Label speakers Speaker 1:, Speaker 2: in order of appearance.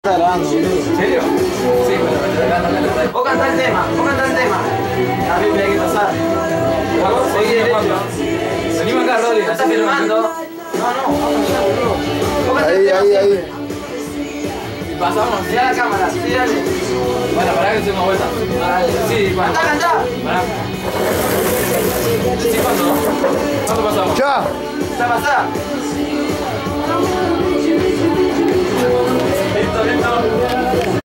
Speaker 1: Está grabando, boludo.
Speaker 2: ¿En serio? Sí, bueno,
Speaker 3: Vos cantá el tema, A mí me hay que pasar.
Speaker 2: seguí derecho. Venimos acá, Rodri.
Speaker 3: ¿No estás filmando? No, vamos allá, boludo. Vos cantá el tema
Speaker 1: Ahí.
Speaker 3: siempre.
Speaker 2: Y pasamos.
Speaker 3: Sí, a la cámara, sí, dale.
Speaker 2: Bueno, pará que hacemos vuelta. Sí, bueno.
Speaker 3: Cantá.
Speaker 2: Pará. ¿Sí cuándo? ¿Cuándo pasamos?
Speaker 1: ¡Ya!
Speaker 3: ¿Está pasada?
Speaker 2: Listo, listo.